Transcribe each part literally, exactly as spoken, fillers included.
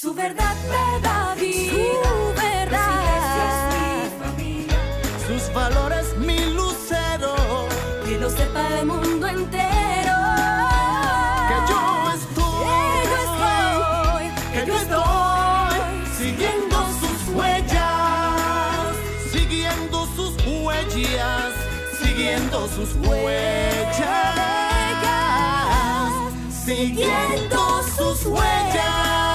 Su verdad me da vida, su verdad es mi familia, sus valores mi lucero, que lo sepa el mundo entero, que yo estoy, que yo estoy, que yo estoy siguiendo sus huellas, siguiendo sus huellas, siguiendo sus huellas, siguiendo sus huellas.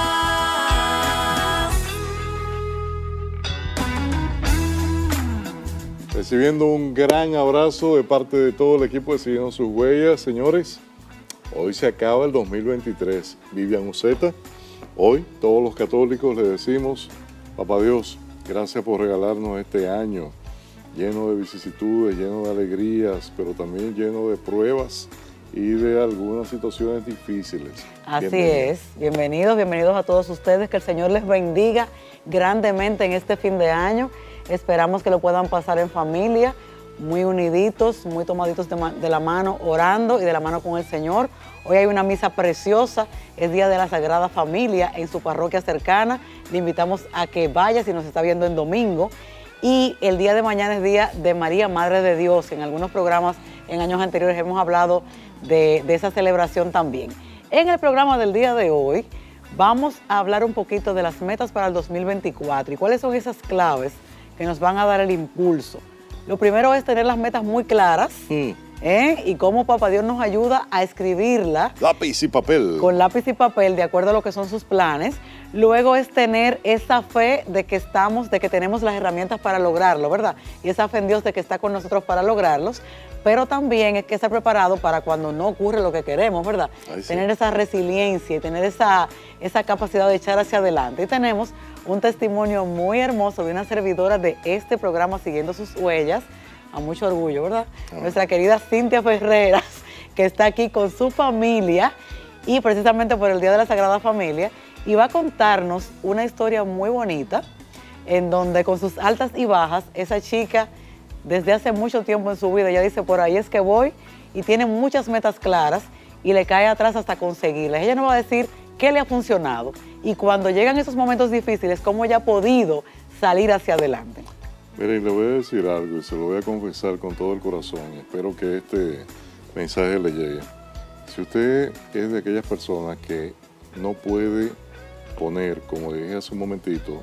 Recibiendo un gran abrazo de parte de todo el equipo de Siguiendo sus Huellas, señores. Hoy se acaba el dos mil veintitrés. Vivian Uceta, hoy todos los católicos le decimos, Papá Dios, gracias por regalarnos este año lleno de vicisitudes, lleno de alegrías, pero también lleno de pruebas y de algunas situaciones difíciles. Así es. Bienvenidos, bienvenidos a todos ustedes. Que el Señor les bendiga grandemente en este fin de año. Esperamos que lo puedan pasar en familia, muy uniditos, muy tomaditos de, de la mano, orando y de la mano con el Señor. Hoy hay una misa preciosa, es Día de la Sagrada Familia en su parroquia cercana. Le invitamos a que vaya si nos está viendo en domingo. Y el día de mañana es Día de María, Madre de Dios. En algunos programas en años anteriores hemos hablado de, de esa celebración también. En el programa del día de hoy vamos a hablar un poquito de las metas para el dos mil veinticuatro y cuáles son esas claves que nos van a dar el impulso. Lo primero es tener las metas muy claras, mm. ¿eh? Y cómo Papá Dios nos ayuda a escribirla. Lápiz y papel. Con lápiz y papel, de acuerdo a lo que son sus planes. Luego es tener esa fe de que estamos, de que tenemos las herramientas para lograrlo, ¿verdad? Y esa fe en Dios de que está con nosotros para lograrlos. Pero también es que estar preparado para cuando no ocurre lo que queremos, ¿verdad? Ay, sí. Tener esa resiliencia y tener esa, esa capacidad de echar hacia adelante. Y tenemos un testimonio muy hermoso de una servidora de este programa Siguiendo sus Huellas, a mucho orgullo, ¿verdad? Ah. Nuestra querida Cintia Ferreras, que está aquí con su familia y precisamente por el Día de la Sagrada Familia, y va a contarnos una historia muy bonita en donde con sus altas y bajas, esa chica desde hace mucho tiempo en su vida, ella dice, por ahí es que voy, y tiene muchas metas claras y le cae atrás hasta conseguirlas. Ella nos va a decir qué le ha funcionado y cuando llegan esos momentos difíciles, cómo ella ha podido salir hacia adelante. Miren, le voy a decir algo y se lo voy a confesar con todo el corazón. Espero que este mensaje le llegue. Si usted es de aquellas personas que no puede poner, como dije hace un momentito,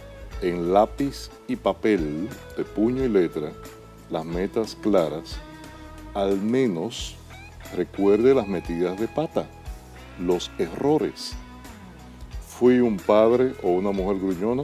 en lápiz y papel, de puño y letra, las metas claras, al menos recuerde las metidas de pata, los errores. Fui un padre o una mujer gruñona,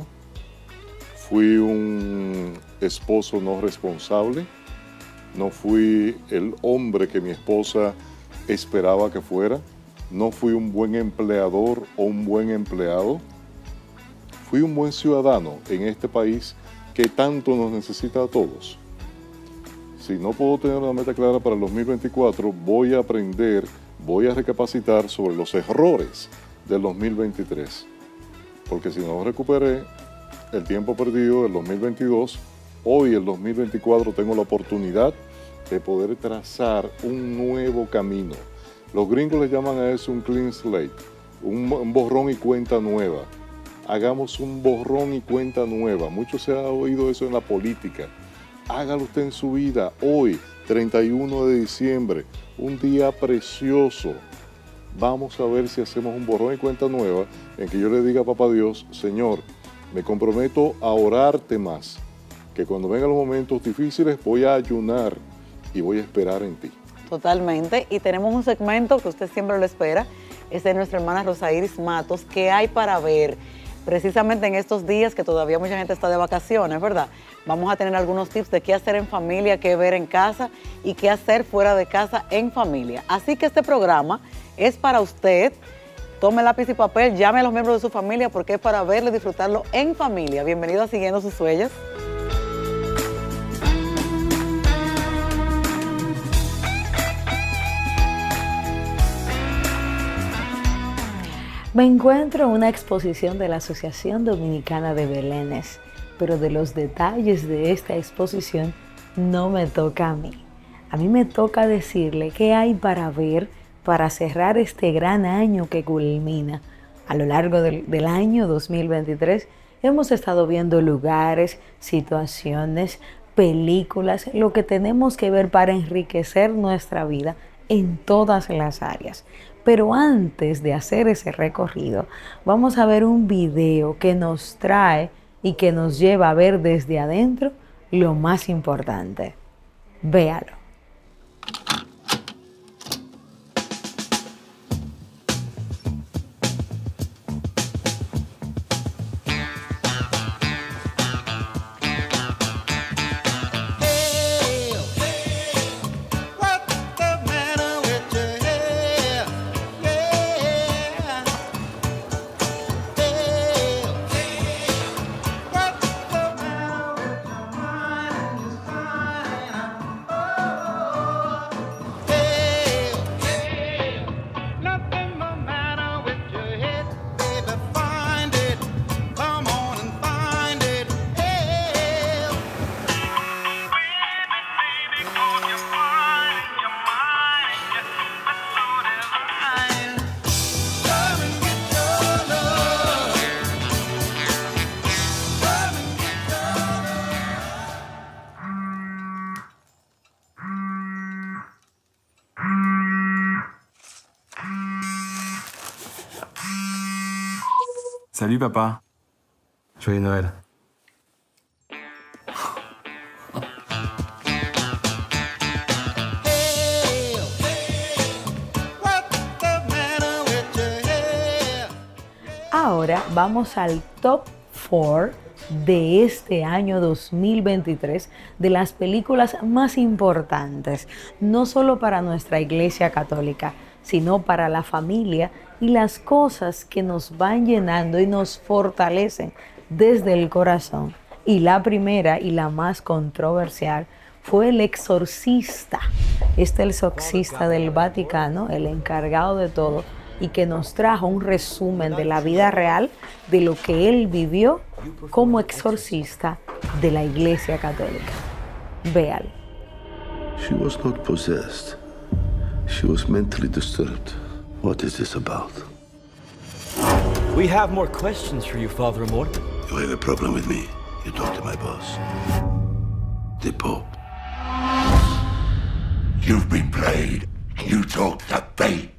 fui un esposo no responsable, no fui el hombre que mi esposa esperaba que fuera, no fui un buen empleador o un buen empleado, fui un buen ciudadano en este país que tanto nos necesita a todos. Si no puedo tener una meta clara para el dos mil veinticuatro, voy a aprender, voy a recapacitar sobre los errores del dos mil veintitrés. Porque si no recuperé el tiempo perdido del dos mil veintidós, hoy el dos mil veinticuatro tengo la oportunidad de poder trazar un nuevo camino. Los gringos le llaman a eso un clean slate, un, un borrón y cuenta nueva. Hagamos un borrón y cuenta nueva. Mucho se ha oído eso en la política. Hágalo usted en su vida hoy, treinta y uno de diciembre, un día precioso. Vamos a ver si hacemos un borrón y cuenta nueva en que yo le diga a Papá Dios, Señor, me comprometo a orarte más, que cuando vengan los momentos difíciles voy a ayunar y voy a esperar en ti. Totalmente, y tenemos un segmento que usted siempre lo espera, es de nuestra hermana Rosa Iris Matos, ¿qué hay para ver? Precisamente en estos días que todavía mucha gente está de vacaciones, ¿verdad? Vamos a tener algunos tips de qué hacer en familia, qué ver en casa y qué hacer fuera de casa en familia. Así que este programa es para usted. Tome lápiz y papel, llame a los miembros de su familia porque es para verlo y disfrutarlo en familia. Bienvenido a Siguiendo sus Huellas. Me encuentro en una exposición de la Asociación Dominicana de Belenes, pero de los detalles de esta exposición no me toca a mí. A mí me toca decirle qué hay para ver para cerrar este gran año que culmina. A lo largo del, del año dos mil veintitrés hemos estado viendo lugares, situaciones, películas, lo que tenemos que ver para enriquecer nuestra vida en todas las áreas. Pero antes de hacer ese recorrido, vamos a ver un video que nos trae y que nos lleva a ver desde adentro lo más importante. Véalo. Salut papa. Joyeux Noël. Ahora vamos al top cuatro de este año dos mil veintitrés de las películas más importantes, no solo para nuestra Iglesia Católica, sino para la familia y las cosas que nos van llenando y nos fortalecen desde el corazón. Y la primera y la más controversial fue El Exorcista. Este es el exorcista del Vaticano, el encargado de todo, y que nos trajo un resumen de la vida real de lo que él vivió como exorcista de la Iglesia Católica. Véalo. She was not possessed. She was mentally disturbed. What is this about? We have more questions for you, Father Amor. You have a problem with me? You talk to my boss, the Pope. You've been played. You talk to fate.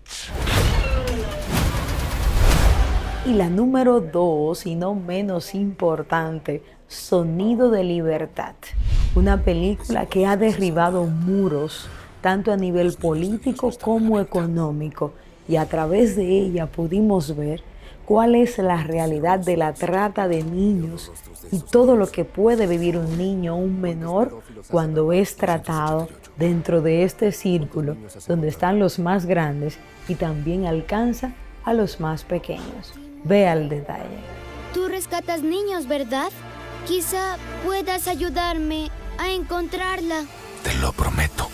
Y la número dos, y no menos importante, Sonido de Libertad. Una película que ha derribado muros, tanto a nivel político como económico, y a través de ella pudimos ver cuál es la realidad de la trata de niños y todo lo que puede vivir un niño o un menor cuando es tratado dentro de este círculo donde están los más grandes y también alcanza a los más pequeños. Vea el detalle. Tú rescatas niños, ¿verdad? Quizá puedas ayudarme a encontrarla. Te lo prometo.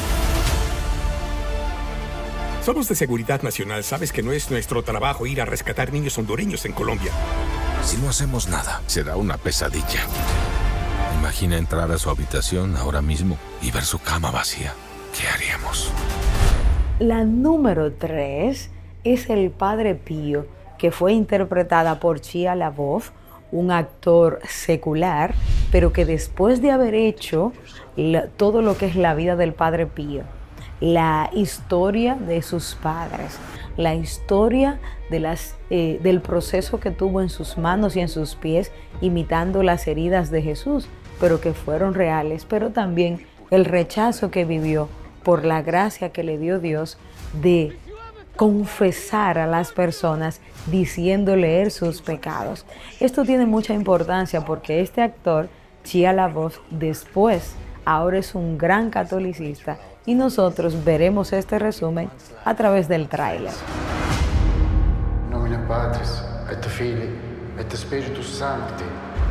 Somos de Seguridad Nacional. Sabes que no es nuestro trabajo ir a rescatar niños hondureños en Colombia. Si no hacemos nada, será una pesadilla. Imagina entrar a su habitación ahora mismo y ver su cama vacía. ¿Qué haríamos? La número tres es El Padre Pío, que fue interpretada por Shia LaBeouf, un actor secular, pero que después de haber hecho la, todo lo que es la vida del Padre Pío, la historia de sus padres, la historia de las, eh, del proceso que tuvo en sus manos y en sus pies, imitando las heridas de Jesús, pero que fueron reales, pero también el rechazo que vivió por la gracia que le dio Dios de confesar a las personas diciendo leer sus pecados. Esto tiene mucha importancia porque este actor, Shia LaBeouf, después ahora es un gran catolicista y nosotros veremos este resumen a través del tráiler. In nomine Patris et Filii et Spiritus Sancti.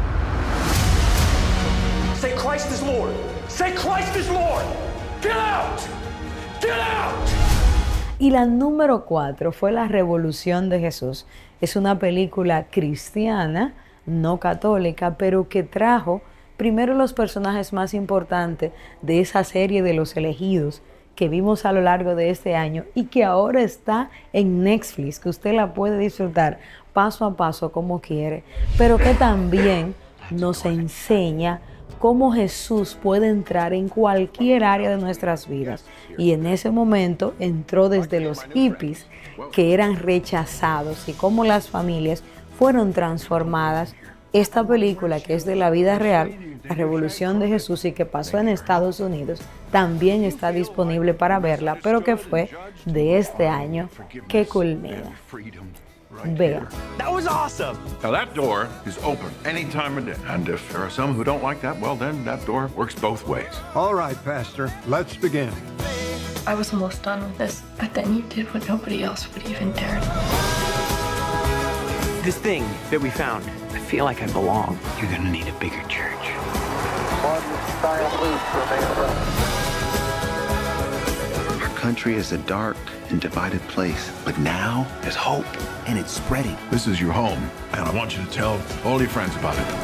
Say Christ is Lord. Say Christ is Lord. Get out. Get out. Y la número cuatro fue La Revolución de Jesús. Es una película cristiana, no católica, pero que trajo primero los personajes más importantes de esa serie de los elegidos que vimos a lo largo de este año y que ahora está en Netflix, que usted la puede disfrutar paso a paso como quiere, pero que también nos enseña cómo Jesús puede entrar en cualquier área de nuestras vidas. Y en ese momento entró desde los hippies, que eran rechazados, y cómo las familias fueron transformadas. Esta película, que es de la vida real, La Revolución de Jesús, y que pasó en Estados Unidos, también está disponible para verla, pero que fue de este año que culmina. Vea. That was awesome. Now that door is open any time of day. And if there are some who don't like that, well then that door works both ways. All right, Pastor, let's begin. I was almost done with this, but then you did what nobody else would even dare. This thing that we found, I feel like I belong. You're gonna need a bigger church. One giant leap for mankind. Our country is a dark and divided place, but now there's hope, and it's spreading. This is your home, and I want you to tell all your friends about it.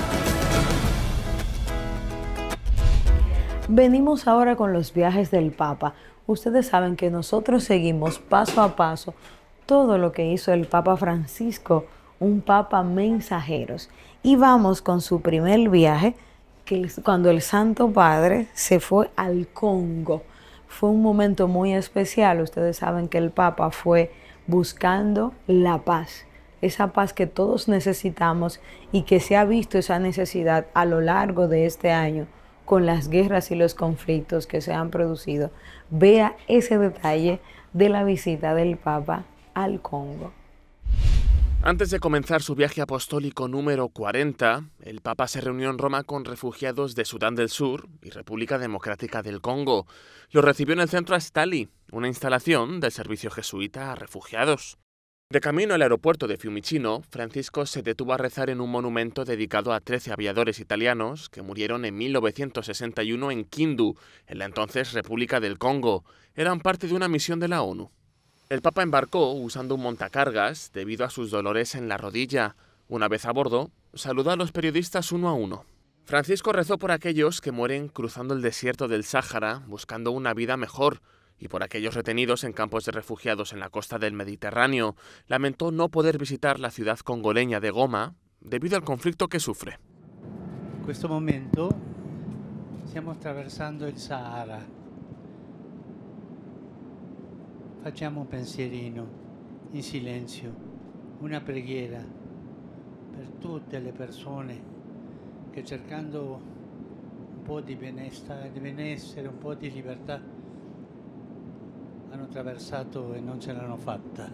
Venimos ahora con los viajes del Papa. Ustedes saben que nosotros seguimos paso a paso todo lo que hizo el Papa Francisco, un Papa mensajeros. Y vamos con su primer viaje, que es cuando el Santo Padre se fue al Congo. Fue un momento muy especial. Ustedes saben que el Papa fue buscando la paz, esa paz que todos necesitamos y que se ha visto esa necesidad a lo largo de este año con las guerras y los conflictos que se han producido. Vea ese detalle de la visita del Papa al Congo. Antes de comenzar su viaje apostólico número cuarenta, el Papa se reunió en Roma con refugiados de Sudán del Sur y República Democrática del Congo. Los recibió en el centro Astali, una instalación del servicio jesuita a refugiados. De camino al aeropuerto de Fiumicino, Francisco se detuvo a rezar en un monumento dedicado a trece aviadores italianos que murieron en mil novecientos sesenta y uno en Kindu, en la entonces República del Congo. Eran parte de una misión de la ONU. El Papa embarcó usando un montacargas debido a sus dolores en la rodilla. Una vez a bordo, saludó a los periodistas uno a uno. Francisco rezó por aquellos que mueren cruzando el desierto del Sáhara buscando una vida mejor y por aquellos retenidos en campos de refugiados en la costa del Mediterráneo. Lamentó no poder visitar la ciudad congoleña de Goma debido al conflicto que sufre. In questo momento stiamo attraversando il Sahara. Facciamo un pensierino in silenzio, una preghiera per tutte le persone che cercando un po' di benessere, di benessere, un po' di libertà hanno attraversato e non ce l'hanno fatta.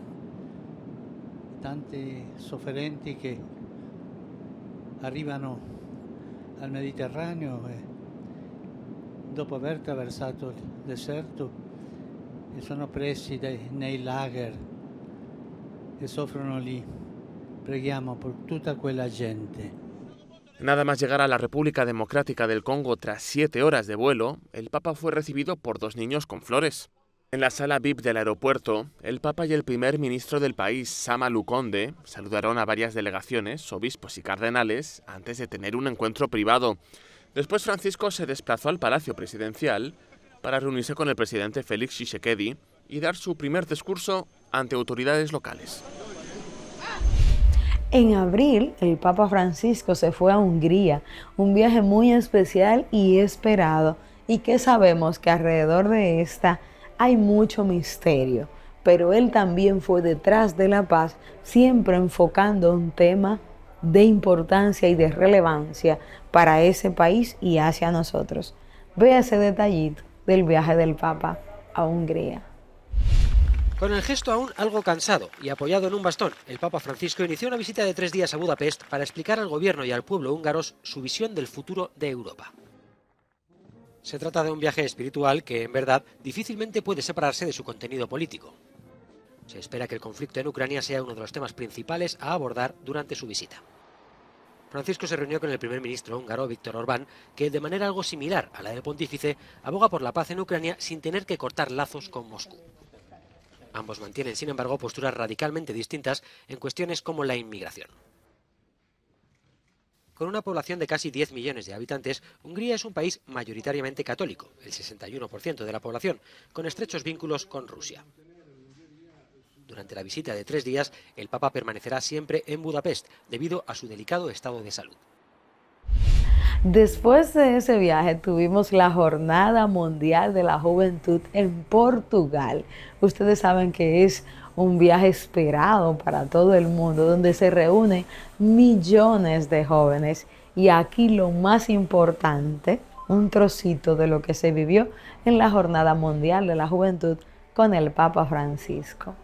Tanti sofferenti che arrivano al Mediterraneo e dopo aver attraversato il deserto e sono presi dai, nei lager e soffrono lì. Preghiamo per tutta quella gente. Nada más llegar a la República Democrática del Congo tras siete horas de vuelo, el Papa fue recibido por dos niños con flores. En la sala V I P del aeropuerto, el Papa y el primer ministro del país, Sama Lukonde, saludaron a varias delegaciones, obispos y cardenales antes de tener un encuentro privado. Después Francisco se desplazó al Palacio Presidencial para reunirse con el presidente Félix Tshisekedi y dar su primer discurso ante autoridades locales. En abril, el Papa Francisco se fue a Hungría, un viaje muy especial y esperado, y que sabemos que alrededor de esta hay mucho misterio, pero él también fue detrás de la paz, siempre enfocando un tema de importancia y de relevancia para ese país y hacia nosotros. Vea ese detallito del viaje del Papa a Hungría. Con el gesto aún algo cansado y apoyado en un bastón, el Papa Francisco inició una visita de tres días a Budapest para explicar al gobierno y al pueblo húngaros su visión del futuro de Europa. Se trata de un viaje espiritual que, en verdad, difícilmente puede separarse de su contenido político. Se espera que el conflicto en Ucrania sea uno de los temas principales a abordar durante su visita. Francisco se reunió con el primer ministro húngaro, Viktor Orbán, que, de manera algo similar a la del pontífice, aboga por la paz en Ucrania sin tener que cortar lazos con Moscú. Ambos mantienen, sin embargo, posturas radicalmente distintas en cuestiones como la inmigración. Con una población de casi diez millones de habitantes, Hungría es un país mayoritariamente católico, el sesenta y uno por ciento de la población, con estrechos vínculos con Rusia. Durante la visita de tres días, el Papa permanecerá siempre en Budapest, debido a su delicado estado de salud. Después de ese viaje tuvimos la Jornada Mundial de la Juventud en Portugal. Ustedes saben que es un viaje esperado para todo el mundo, donde se reúnen millones de jóvenes. Y aquí lo más importante, un trocito de lo que se vivió en la Jornada Mundial de la Juventud con el Papa Francisco.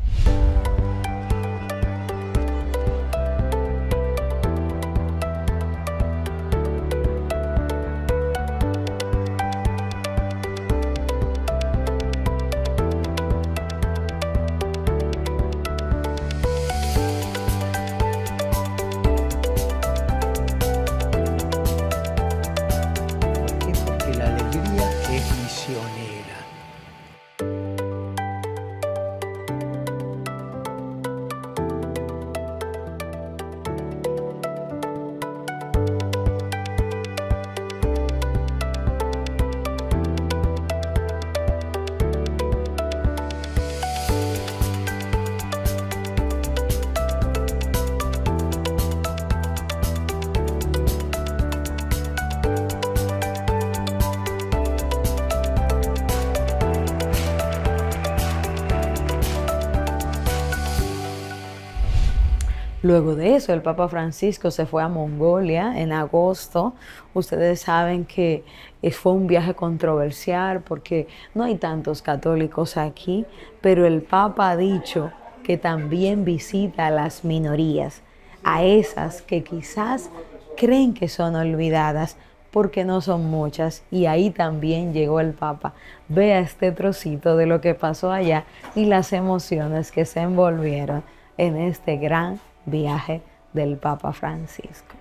Luego de eso, el Papa Francisco se fue a Mongolia en agosto. Ustedes saben que fue un viaje controversial porque no hay tantos católicos aquí, pero el Papa ha dicho que también visita a las minorías, a esas que quizás creen que son olvidadas porque no son muchas. Y ahí también llegó el Papa. Vea este trocito de lo que pasó allá y las emociones que se envolvieron en este gran viaje del Papa Francisco.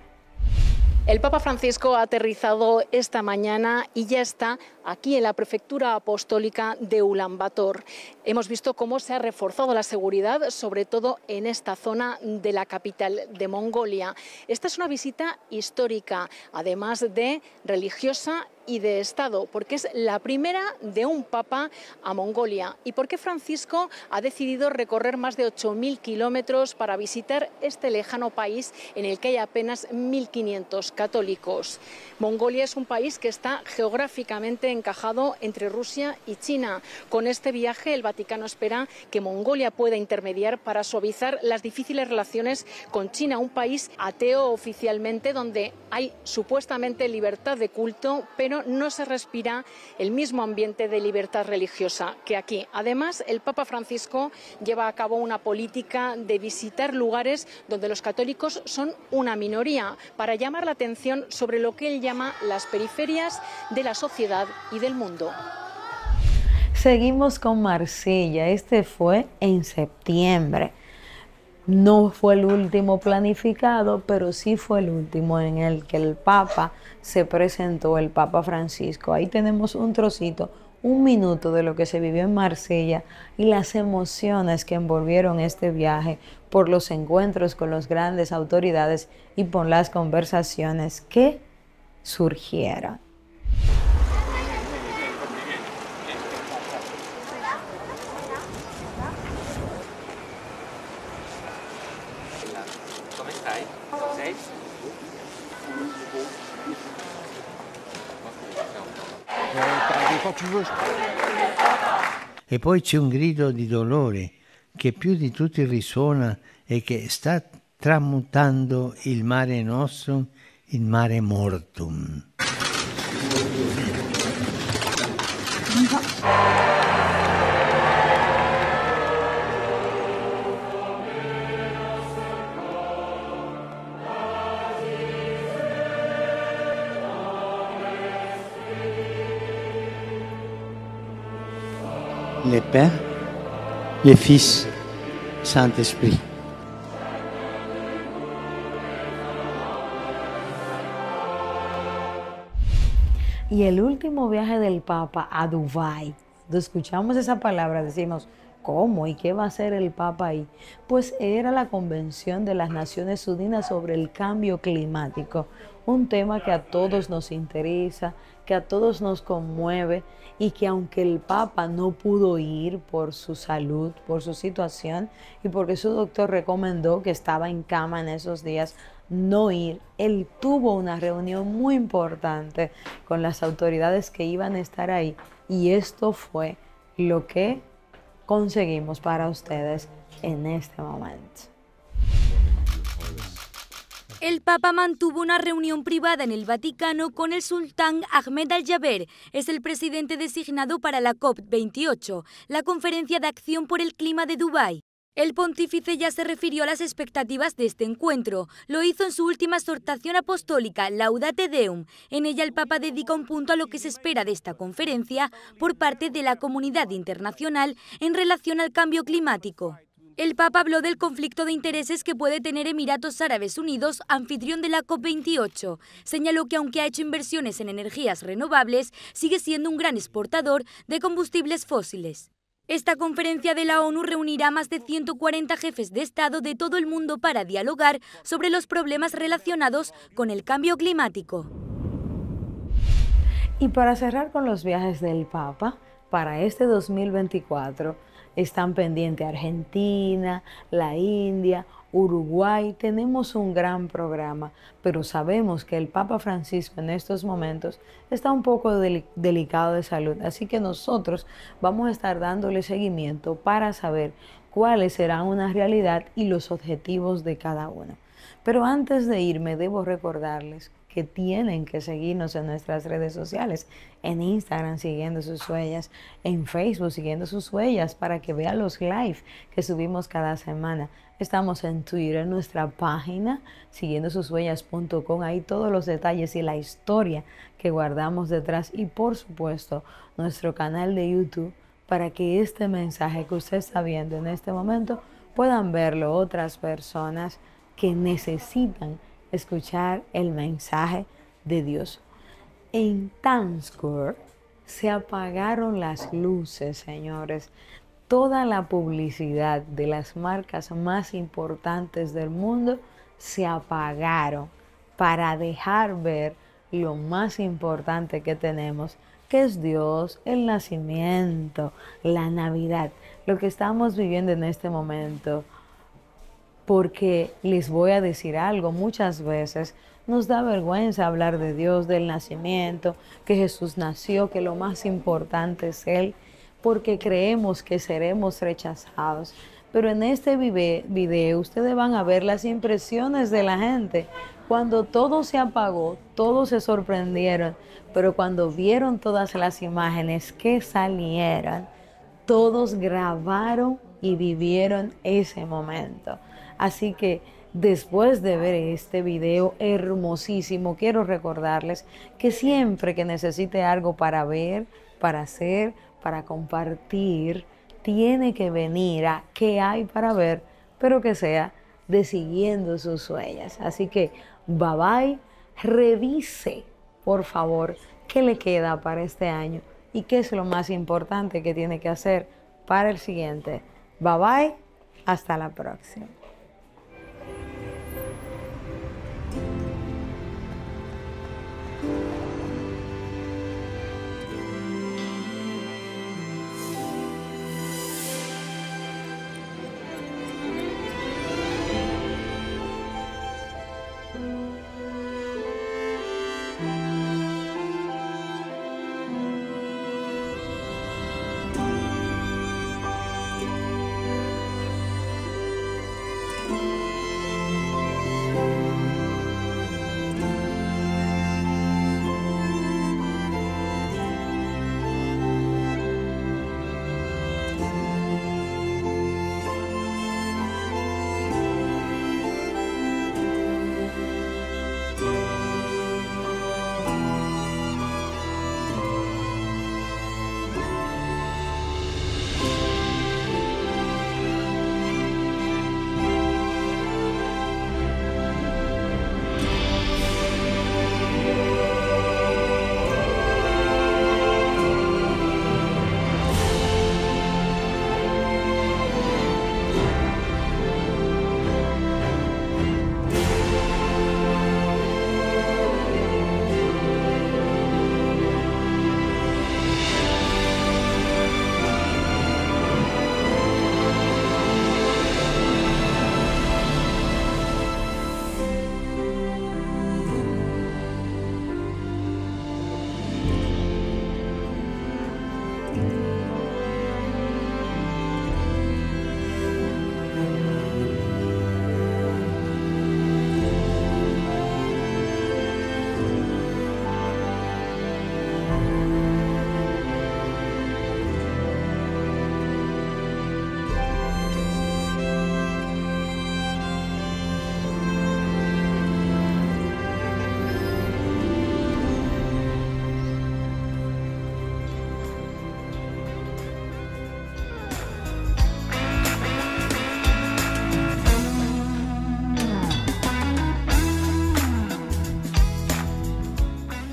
El Papa Francisco ha aterrizado esta mañana y ya está aquí en la prefectura apostólica de Ulan Bator. Hemos visto cómo se ha reforzado la seguridad, sobre todo en esta zona de la capital de Mongolia. Esta es una visita histórica, además de religiosa y de Estado, porque es la primera de un papa a Mongolia y porque Francisco ha decidido recorrer más de ocho mil kilómetros para visitar este lejano país en el que hay apenas mil quinientos católicos. Mongolia es un país que está geográficamente encajado entre Rusia y China. Con este viaje, el Vaticano espera que Mongolia pueda intermediar para suavizar las difíciles relaciones con China, un país ateo oficialmente donde hay supuestamente libertad de culto, pero no se respira el mismo ambiente de libertad religiosa que aquí. Además, el Papa Francisco lleva a cabo una política de visitar lugares donde los católicos son una minoría, para llamar la atención sobre lo que él llama las periferias de la sociedad y del mundo. Seguimos con Marsella. Este fue en septiembre. No fue el último planificado, pero sí fue el último en el que el Papa se presentó, el Papa Francisco. Ahí tenemos un trocito, un minuto de lo que se vivió en Marsella y las emociones que envolvieron este viaje por los encuentros con las grandes autoridades y por las conversaciones que surgieron. E poi c'è un grido di dolore che più di tutti risuona e che sta tramutando il Mare Nostrum in Mare Mortum. Le Père, le Fils, Saint-Esprit. Y el último viaje del Papa a Dubái. Cuando escuchamos esa palabra decimos, ¿Cómo? ¿Y qué va a hacer el Papa ahí? Pues era la Convención de las Naciones Unidas sobre el Cambio Climático, un tema que a todos nos interesa, que a todos nos conmueve y que aunque el Papa no pudo ir por su salud, por su situación y porque su doctor recomendó que estaba en cama en esos días, no ir, él tuvo una reunión muy importante con las autoridades que iban a estar ahí y esto fue lo que conseguimos para ustedes en este momento. El Papa mantuvo una reunión privada en el Vaticano con el sultán Ahmed Al-Jaber, es el presidente designado para la COP veintiocho, la Conferencia de Acción por el Clima de Dubái. El pontífice ya se refirió a las expectativas de este encuentro. Lo hizo en su última exhortación apostólica, Laudate Deum. En ella el Papa dedica un punto a lo que se espera de esta conferencia por parte de la comunidad internacional en relación al cambio climático. El Papa habló del conflicto de intereses que puede tener Emiratos Árabes Unidos, anfitrión de la COP veintiocho. Señaló que aunque ha hecho inversiones en energías renovables, sigue siendo un gran exportador de combustibles fósiles. Esta conferencia de la ONU reunirá a más de ciento cuarenta jefes de Estado de todo el mundo para dialogar sobre los problemas relacionados con el cambio climático. Y para cerrar con los viajes del Papa, para este dos mil veinticuatro están pendientes Argentina, la India, Uruguay. Tenemos un gran programa, pero sabemos que el Papa Francisco en estos momentos está un poco del- delicado de salud, así que nosotros vamos a estar dándole seguimiento para saber cuáles serán una realidad y los objetivos de cada uno. Pero antes de irme, debo recordarles que tienen que seguirnos en nuestras redes sociales, en Instagram siguiendo sus huellas, en Facebook siguiendo sus huellas para que vean los live que subimos cada semana. Estamos en Twitter, en nuestra página, siguiendo sus huellas punto com, ahí todos los detalles y la historia que guardamos detrás y por supuesto nuestro canal de YouTube para que este mensaje que usted está viendo en este momento puedan verlo otras personas que necesitan escuchar el mensaje de Dios. En Times Square se apagaron las luces, señores. Toda la publicidad de las marcas más importantes del mundo se apagaron para dejar ver lo más importante que tenemos, que es Dios, el nacimiento, la Navidad, lo que estamos viviendo en este momento. Porque les voy a decir algo, muchas veces nos da vergüenza hablar de Dios, del nacimiento, que Jesús nació, que lo más importante es Él, porque creemos que seremos rechazados. Pero en este video ustedes van a ver las impresiones de la gente. Cuando todo se apagó, todos se sorprendieron, pero cuando vieron todas las imágenes que salieron, todos grabaron y vivieron ese momento. Así que después de ver este video hermosísimo, quiero recordarles que siempre que necesite algo para ver, para hacer, para compartir, tiene que venir a qué hay para ver, pero que sea de siguiendo sus huellas. Así que bye bye, revise por favor qué le queda para este año y qué es lo más importante que tiene que hacer para el siguiente. Bye bye, hasta la próxima.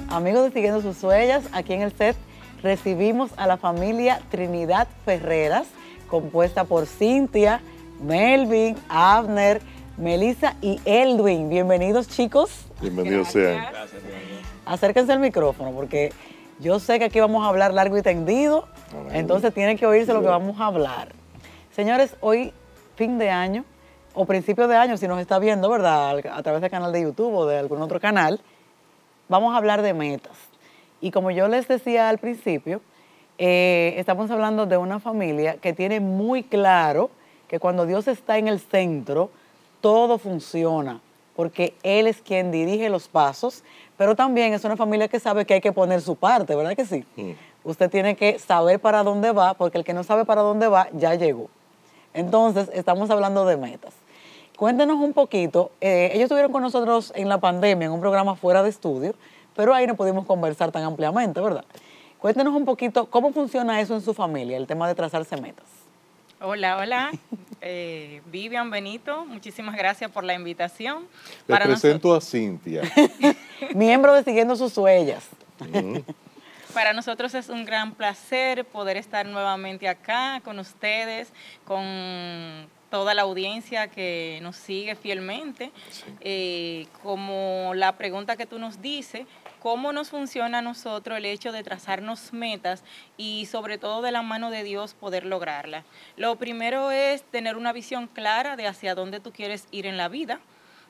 Amigos de Siguiendo Sus Huellas, aquí en el set recibimos a la familia Trinidad Ferreras, compuesta por Cintia, Melvin, Abner, Melissa y Eldwin. Bienvenidos, chicos. Bienvenidos sean. Acérquense al micrófono porque yo sé que aquí vamos a hablar largo y tendido, entonces tienen que oírse lo que vamos a hablar. Señores, hoy fin de año o principio de año, si nos está viendo, ¿verdad? A través del canal de YouTube o de algún otro canal, vamos a hablar de metas. Y como yo les decía al principio, eh, estamos hablando de una familia que tiene muy claro que cuando Dios está en el centro, todo funciona, porque Él es quien dirige los pasos, pero también es una familia que sabe que hay que poner su parte, ¿verdad que sí? Mm. Usted tiene que saber para dónde va, porque el que no sabe para dónde va, ya llegó. Entonces, estamos hablando de metas. Cuéntenos un poquito, eh, ellos estuvieron con nosotros en la pandemia, en un programa fuera de estudio, pero ahí no pudimos conversar tan ampliamente, ¿verdad? Cuéntenos un poquito cómo funciona eso en su familia, el tema de trazarse metas. Hola, hola. Eh, Vivian, Benito, muchísimas gracias por la invitación. Les Para presento nosotros... a Cintia. Miembro de Siguiendo Sus Huellas. Mm. Para nosotros es un gran placer poder estar nuevamente acá con ustedes, con toda la audiencia que nos sigue fielmente. Sí. Eh, como la pregunta que tú nos dices, ¿cómo nos funciona a nosotros el hecho de trazarnos metas y sobre todo de la mano de Dios poder lograrlas? Lo primero es tener una visión clara de hacia dónde tú quieres ir en la vida.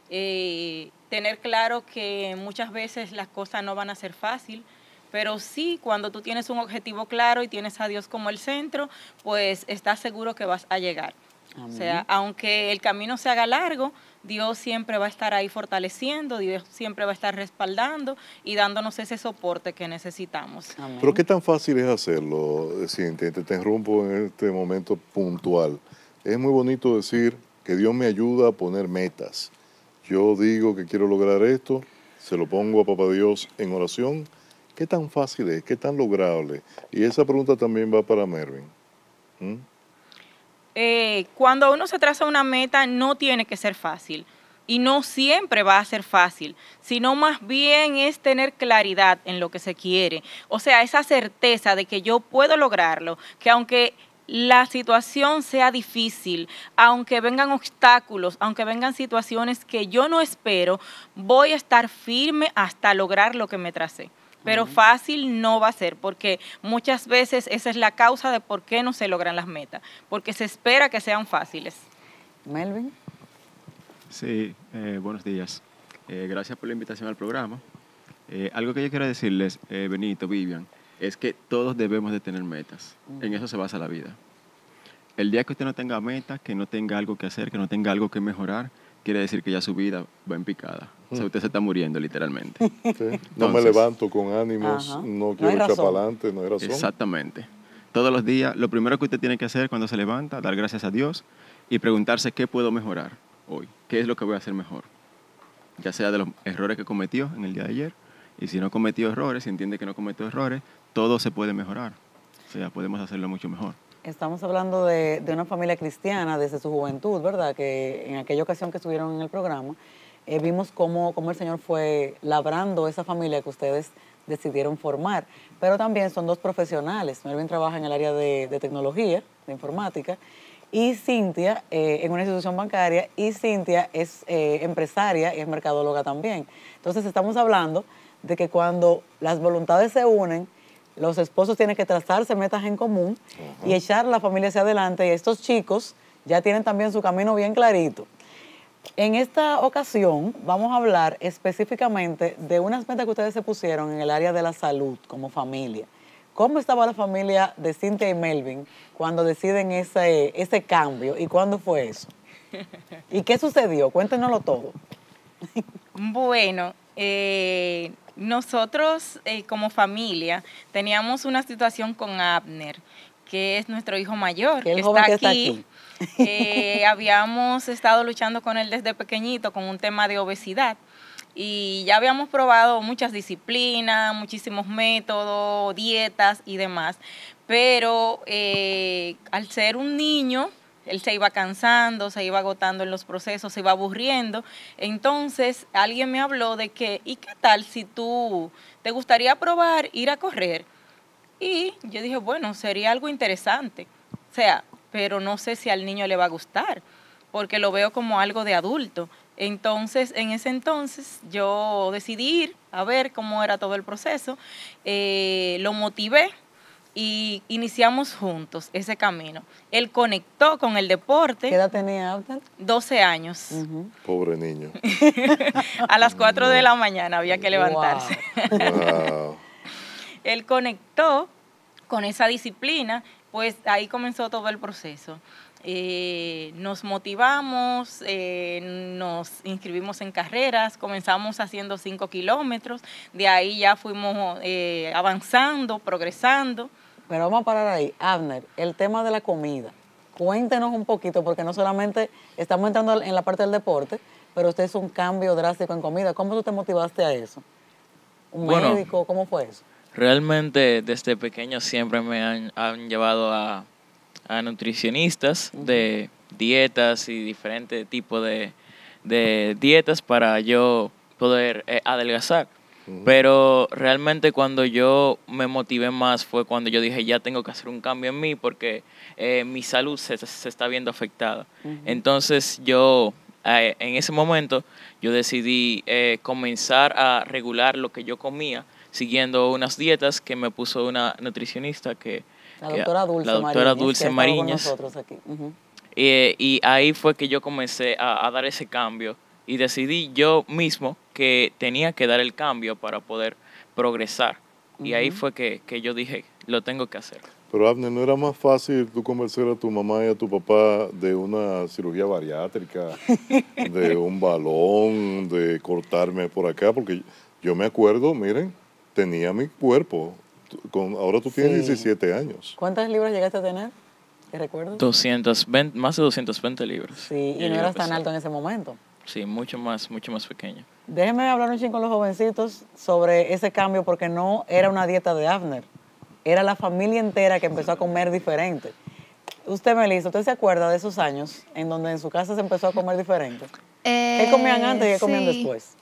Eh, tener claro que muchas veces las cosas no van a ser fáciles, pero sí, cuando tú tienes un objetivo claro y tienes a Dios como el centro, pues estás seguro que vas a llegar. Amén. O sea, aunque el camino se haga largo, Dios siempre va a estar ahí fortaleciendo, Dios siempre va a estar respaldando y dándonos ese soporte que necesitamos. Amén. Pero ¿qué tan fácil es hacerlo, Cintia? Te interrumpo en este momento puntual. Es muy bonito decir que Dios me ayuda a poner metas. Yo digo que quiero lograr esto, se lo pongo a Papá Dios en oración. ¿Qué tan fácil es? ¿Qué tan lograble? Y esa pregunta también va para Melvin. ¿Mm? Eh, cuando uno se traza una meta no tiene que ser fácil y no siempre va a ser fácil, sino más bien es tener claridad en lo que se quiere, o sea, esa certeza de que yo puedo lograrlo, que aunque la situación sea difícil, aunque vengan obstáculos, aunque vengan situaciones que yo no espero, voy a estar firme hasta lograr lo que me tracé. Pero fácil no va a ser, porque muchas veces esa es la causa de por qué no se logran las metas, porque se espera que sean fáciles. Melvin. Sí, eh, buenos días. Eh, gracias por la invitación al programa. Eh, algo que yo quiero decirles, eh, Benito, Vivian, es que todos debemos de tener metas. Uh-huh. En eso se basa la vida. El día que usted no tenga metas, que no tenga algo que hacer, que no tenga algo que mejorar, quiere decir que ya su vida va en picada. O sea, usted se está muriendo, literalmente. Sí. Entonces, no me levanto con ánimos, ajá, no quiero no echar para adelante, no hay razón. Exactamente. Todos los días, lo primero que usted tiene que hacer cuando se levanta, dar gracias a Dios y preguntarse qué puedo mejorar hoy, qué es lo que voy a hacer mejor. Ya sea de los errores que cometió en el día de ayer, y si no cometió errores, si entiende que no cometió errores, todo se puede mejorar. O sea, podemos hacerlo mucho mejor. Estamos hablando de, de una familia cristiana desde su juventud, ¿verdad? Que en aquella ocasión que estuvieron en el programa, eh, vimos cómo, cómo el Señor fue labrando esa familia que ustedes decidieron formar. Pero también son dos profesionales. Melvin trabaja en el área de, de tecnología, de informática, y Cintia eh, en una institución bancaria, y Cintia es eh, empresaria y es mercadóloga también. Entonces estamos hablando de que cuando las voluntades se unen, los esposos tienen que trazarse metas en común, uh-huh, y echar la familia hacia adelante, y estos chicos ya tienen también su camino bien clarito. En esta ocasión vamos a hablar específicamente de unas metas que ustedes se pusieron en el área de la salud como familia. ¿Cómo estaba la familia de Cintia y Melvin cuando deciden ese, ese cambio y cuándo fue eso? ¿Y qué sucedió? Cuéntenoslo todo. Bueno, eh, nosotros eh, como familia teníamos una situación con Abner, que es nuestro hijo mayor, que, el está, que aquí. está aquí. Eh, habíamos estado luchando con él desde pequeñito con un tema de obesidad y ya habíamos probado muchas disciplinas, muchísimos métodos, dietas y demás, pero eh, al ser un niño él se iba cansando, se iba agotando en los procesos, se iba aburriendo. Entonces alguien me habló de que, ¿y qué tal si tú te gustaría probar ir a correr? Y yo dije, bueno, sería algo interesante, o sea, pero no sé si al niño le va a gustar, porque lo veo como algo de adulto. Entonces, en ese entonces, yo decidí ir a ver cómo era todo el proceso, eh, lo motivé y iniciamos juntos ese camino. Él conectó con el deporte. ¿Qué edad tenía Abner? doce años. Uh-huh. Pobre niño. A las cuatro no. de la mañana había que levantarse. Wow. Wow. Él conectó con esa disciplina, pues ahí comenzó todo el proceso. Eh, nos motivamos, eh, nos inscribimos en carreras, comenzamos haciendo cinco kilómetros, de ahí ya fuimos eh, avanzando, progresando. Pero vamos a parar ahí. Abner, el tema de la comida, cuéntenos un poquito, porque no solamente estamos entrando en la parte del deporte, pero usted hizo un cambio drástico en comida. ¿Cómo tú te motivaste a eso? ¿Un bueno, médico? ¿Cómo fue eso? Realmente desde pequeño siempre me han, han llevado a, a nutricionistas uh-huh. de dietas y diferentes tipos de, de dietas para yo poder eh, adelgazar. Uh-huh. Pero realmente cuando yo me motivé más fue cuando yo dije ya tengo que hacer un cambio en mí porque eh, mi salud se, se está viendo afectada. Uh-huh. Entonces yo eh, en ese momento yo decidí eh, comenzar a regular lo que yo comía siguiendo unas dietas que me puso una nutricionista que la doctora Dulce, la doctora Mariñez, Dulce que Mariñez. Con nosotros aquí. Uh-huh. y, y ahí fue que yo comencé a, a dar ese cambio y decidí yo mismo que tenía que dar el cambio para poder progresar. Uh-huh. Y ahí fue que, que yo dije, lo tengo que hacer. Pero Abner, ¿no era más fácil tú convencer a tu mamá y a tu papá de una cirugía bariátrica, de un balón, de cortarme por acá? Porque yo me acuerdo, miren, tenía mi cuerpo. Con, ahora tú tienes sí. diecisiete años. ¿Cuántas libras llegaste a tener? ¿Te recuerdas? doscientos veinte, más de doscientas veinte libras. Sí, y no eras tan alto en ese momento. Sí, mucho más, mucho más pequeño. Déjenme hablar un chingo con los jovencitos sobre ese cambio, porque no era una dieta de Abner. Era la familia entera que empezó a comer diferente. Usted, Melissa, ¿usted se acuerda de esos años en donde en su casa se empezó a comer diferente? Eh, ¿Qué comían antes y qué comían sí. después?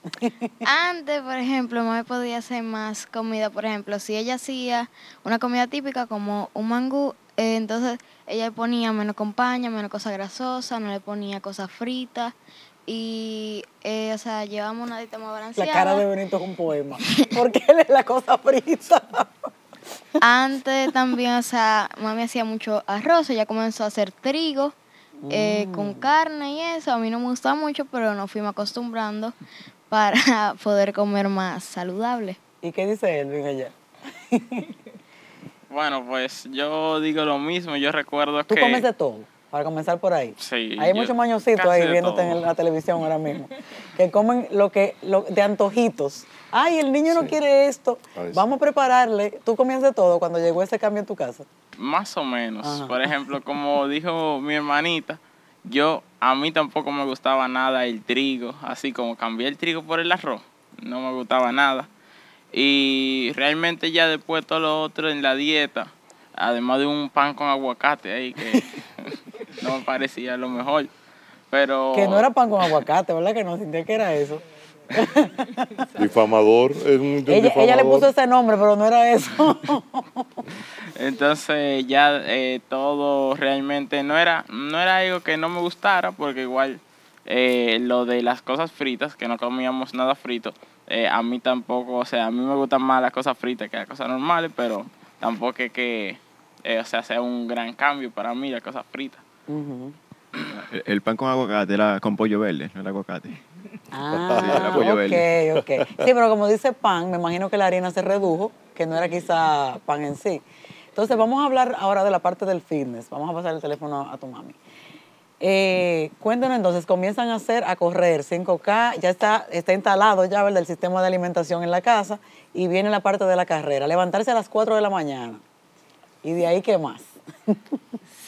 Antes, por ejemplo, mami podía hacer más comida. Por ejemplo, si ella hacía una comida típica como un mangú, eh, entonces ella le ponía menos compañía, menos cosas grasosas, no le ponía cosas fritas. Y, eh, o sea, llevamos una dieta más balanceada. La cara de Benito es un poema. ¿Por qué él es la cosa frita? Antes también, o sea, mami hacía mucho arroz, ella comenzó a hacer trigo. Eh, mm. con carne y eso, a mí no me gustaba mucho, pero nos fuimos acostumbrando para poder comer más saludable. ¿Y qué dice Elvin allá? Bueno, pues yo digo lo mismo, yo recuerdo ¿Tú que... ¿Tú comes de todo? Para comenzar por ahí. Sí. Hay muchos mañositos ahí viéndote todo en la televisión ahora mismo, que comen lo que lo, de antojitos. Ay, el niño sí. no quiere esto, Ay, vamos sí. a prepararle. ¿Tú comías de todo cuando llegó ese cambio en tu casa? Más o menos. Ajá. Por ejemplo, como dijo mi hermanita, yo, a mí tampoco me gustaba nada el trigo, así como cambié el trigo por el arroz, no me gustaba nada. Y realmente ya después todo lo otro en la dieta, además de un pan con aguacate ahí, que no me parecía lo mejor, pero... Que no era pan con aguacate, ¿verdad? Que no sentía que era eso. Difamador. Es un ella, difamador. Ella le puso ese nombre, pero no era eso. Entonces ya eh, todo realmente no era, no era algo que no me gustara, porque igual eh, lo de las cosas fritas, que no comíamos nada frito, eh, a mí tampoco, o sea, a mí me gustan más las cosas fritas que las cosas normales, pero tampoco es que eh, o sea, sea un gran cambio para mí las cosas fritas. Uh-huh. el, el pan con aguacate era con pollo verde, no era aguacate. Ah, sí, era pollo ok, verde. ok. Sí, pero como dice pan, me imagino que la harina se redujo, que no era quizá pan en sí. Entonces vamos a hablar ahora de la parte del fitness. Vamos a pasar el teléfono a tu mami. Eh, cuéntanos entonces, comienzan a hacer, a correr cinco K, ya está, está instalado ya, ¿verdad?, el sistema de alimentación en la casa, y viene la parte de la carrera, levantarse a las cuatro de la mañana. ¿Y de ahí qué más?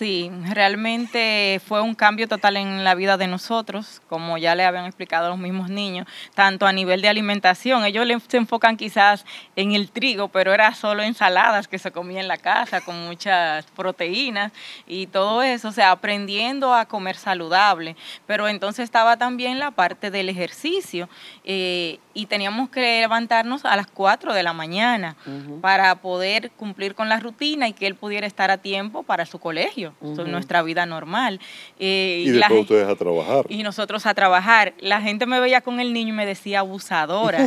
Sí, realmente fue un cambio total en la vida de nosotros, como ya le habían explicado a los mismos niños, tanto a nivel de alimentación. Ellos le- se enfocan quizás en el trigo, pero era solo ensaladas que se comía en la casa con muchas proteínas y todo eso, o sea, aprendiendo a comer saludable. Pero entonces estaba también la parte del ejercicio eh, y teníamos que levantarnos a las cuatro de la mañana Ujú. para poder cumplir con la rutina y que él pudiera estar a tiempo para su colegio, Ujú. son nuestra vida normal. Eh, Y la después gen- ustedes a trabajar. y nosotros a trabajar. La gente me veía con el niño y me decía abusadora.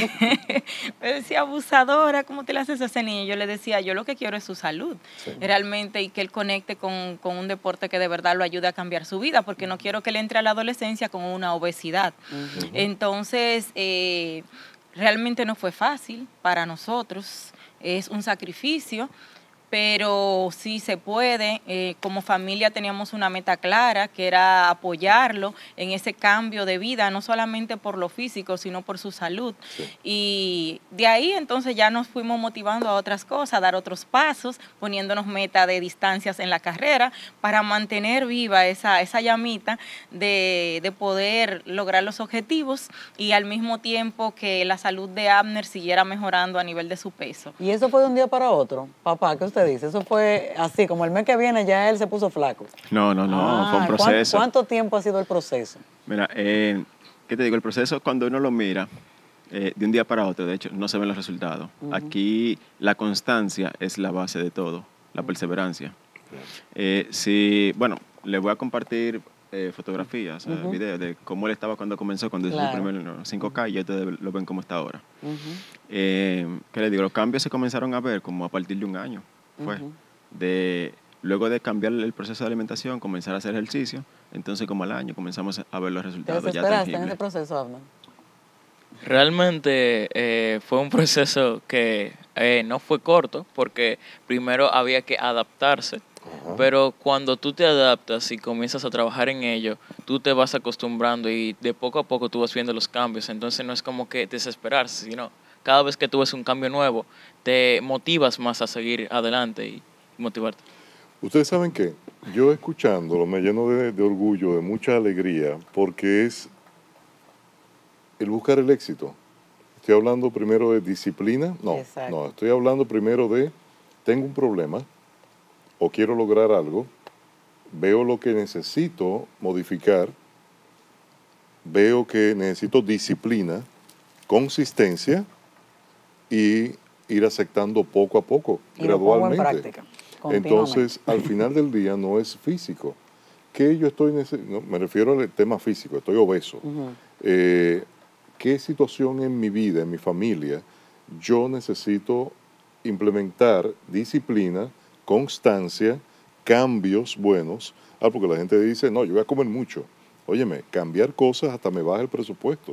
Me decía abusadora, ¿cómo te le haces a ese niño? Yo le decía, yo lo que quiero es su salud, Sí. realmente, y que él conecte con, con un deporte que de verdad lo ayude a cambiar su vida, porque no quiero que él entre a la adolescencia con una obesidad. Ujú. Entonces, eh, realmente no fue fácil para nosotros, es un sacrificio, pero sí se puede. Eh, como familia teníamos una meta clara, que era apoyarlo en ese cambio de vida, no solamente por lo físico, sino por su salud. Y de ahí entonces ya nos fuimos motivando a otras cosas, a dar otros pasos, poniéndonos meta de distancias en la carrera para mantener viva esa, esa llamita de, de poder lograr los objetivos y al mismo tiempo que la salud de Abner siguiera mejorando a nivel de su peso. Y eso fue de un día para otro. Papá, ¿qué usted dice? Eso fue así, como el mes que viene ya él se puso flaco. No, no, no, Ah, fue un ¿cuán- proceso. ¿Cuánto tiempo ha sido el proceso? Mira, eh, ¿qué te digo? El proceso cuando uno lo mira eh, de un día para otro, de hecho, no se ven los resultados. Ujú. Aquí la constancia es la base de todo, la perseverancia. Eh, si, bueno, les voy a compartir eh, fotografías, eh, Ujú. videos de cómo él estaba cuando comenzó, cuando hizo Claro. su primer cinco K, y ya ustedes lo ven cómo está ahora. Ujú. Eh, ¿Qué les digo? Los cambios se comenzaron a ver como a partir de un año. Fue. Ujú. De, luego de cambiar el proceso de alimentación, comenzar a hacer ejercicio, entonces como al año comenzamos a ver los ¿Te resultados ya desesperaste en ese tangibles. proceso, Abner? Realmente eh, fue un proceso que eh, no fue corto porque primero había que adaptarse, pero cuando tú te adaptas y comienzas a trabajar en ello, tú te vas acostumbrando y de poco a poco tú vas viendo los cambios, entonces no es como que desesperarse, sino cada vez que tú ves un cambio nuevo, te motivas más a seguir adelante y motivarte. Ustedes saben que yo escuchándolo me lleno de, de orgullo, de mucha alegría, porque es el buscar el éxito. Estoy hablando primero de disciplina, no, Exacto. no, estoy hablando primero de tengo un problema o quiero lograr algo, veo lo que necesito modificar, veo que necesito disciplina, consistencia y ir aceptando poco a poco, Y lo pongo en gradualmente. práctica, continuamente. Entonces, al final del día no es físico. ¿Qué yo estoy nece- no, me refiero al tema físico, estoy obeso. Ujú. Eh, ¿Qué situación en mi vida, en mi familia, yo necesito implementar disciplina, constancia, cambios buenos? Ah, porque la gente dice, no, yo voy a comer mucho. Óyeme, cambiar cosas hasta me baja el presupuesto.